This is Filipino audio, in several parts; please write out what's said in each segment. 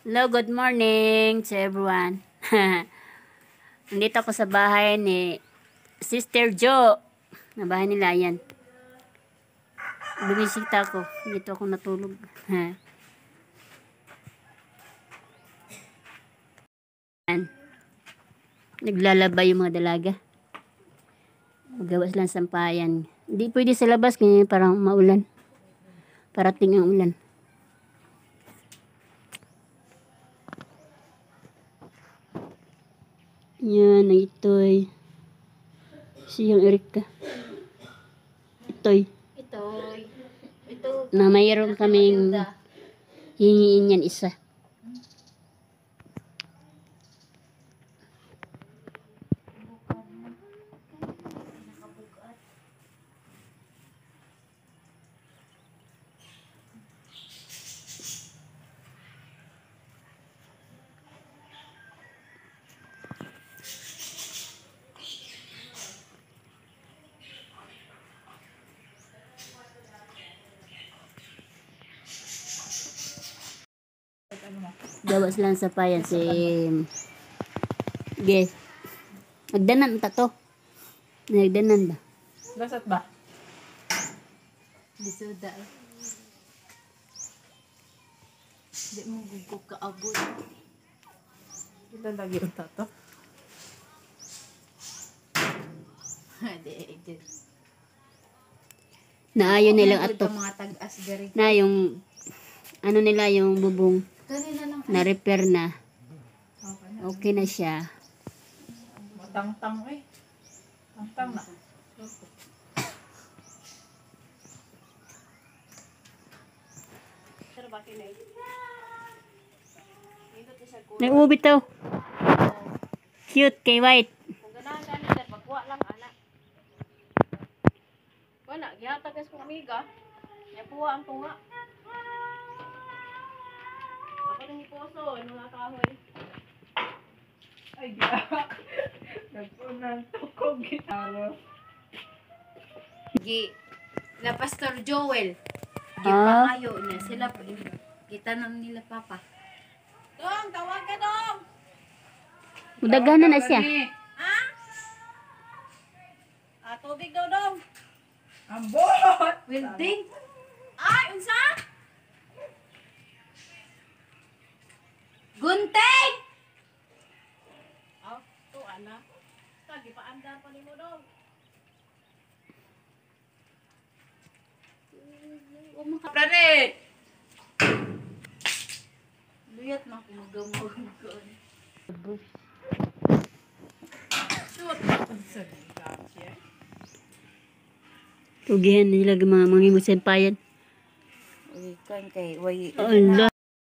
Hello, good morning to everyone. Nandito ako sa bahay ni Sister Jo. Na bahay nila, yan. Bumisita ako. Dito ako natulog. Yan. Naglalaba yung mga dalaga. Magawas lang sampayan. Hindi pwede sa labas kasi parang maulan. Parating ang ulan. Yan, ito'y siyang Erika. Ito na mayroon kaming hingiin yan isa. Gawas lang sa payan si Ge. Nagdanan ta to. Nagdanan ba? Lasat ba? Bisuda eh. Di mo gugog kaabot. Kita lagi yung tato. Di. Naayon nilang ato. Mga tag-as gari. Na yung ano nila yung bubong Kanina lang. na repair na. Okay na siya. Matang-tang eh. Tang-tang na. Nag-ubit to. Cute kay White. Kung ganahan ka na, magkuha lang, anak. Wala, gihatag kas kong amiga. Napuha ang tunga. Ako nang iposo, ano nga kahoy. Ay, gak. Nagpunang tukog gitaro. La Pastor Joel. Ah. Gipangayo na sila pa. Gitanong nila papa. Dong, tawag ka dong! Udaganan na siya. Ha? Tubig daw dong. Ambot! Welding. Ay, unsa? Gunting! To, anak. Tagi pa andar pa ni mo dong. Dali! Luyat na ako magamugon. Shoot! Sa gagya. Tugihan nila mga imusin payan. Uy, kan kay way. Allah.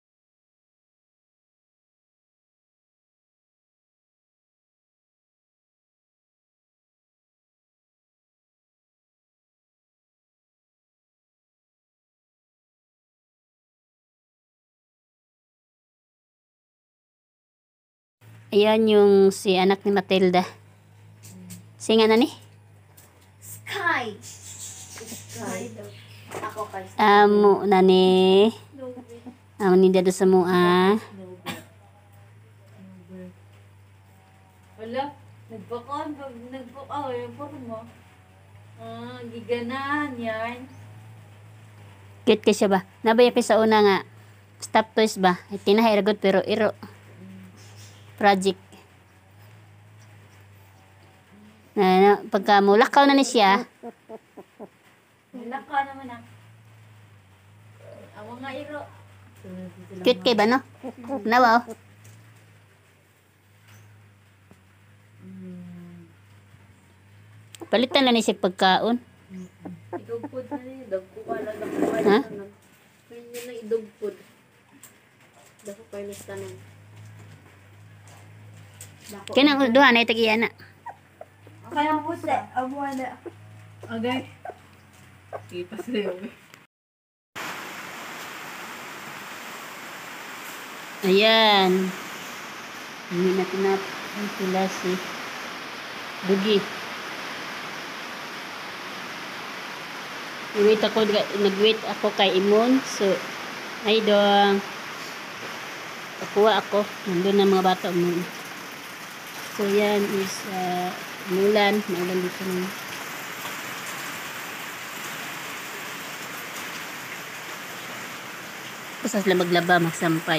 Ayan yung si anak ni Matilda. Singa na ni? Sky. Sky. Ako kay Amo na ni. Amo ni dado sa mua. Wala. Yung puro mo. Giganahan yan. Cute ka siya ba? Nabaya pa sa una nga. Stop toys ba? Tinahiragot pero iro. Project. Pagka mulakaw na ni siya. Wala ka naman ah. Awa nga iro. Cute kay ba no? Nawa oh. Palitan na ni siya pagkaon. Idugpod na niya. Dagkuha lang. Ha? Kanya na idugpod. Dako kayo na tanan. Kanang duha na itagiya na. Kaya po sa abuha na. Agay. Kita sa'yo eh. Ayan. Hindi na tinap. Ang pula si Bugi. Nag-wait ako kay Imon. So, ay dong. Pakuha ako. Nandun na mga bata umuwi. So yan is umulan. Maulan dito na. Basta sila maglaba, magsampay.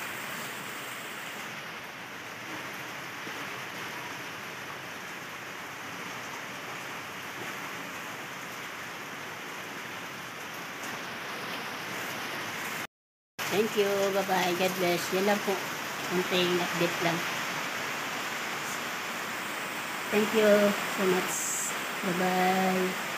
Thank you. Bye-bye. God bless. Yan lang po. Konting update lang. Thank you so much. Bye-bye.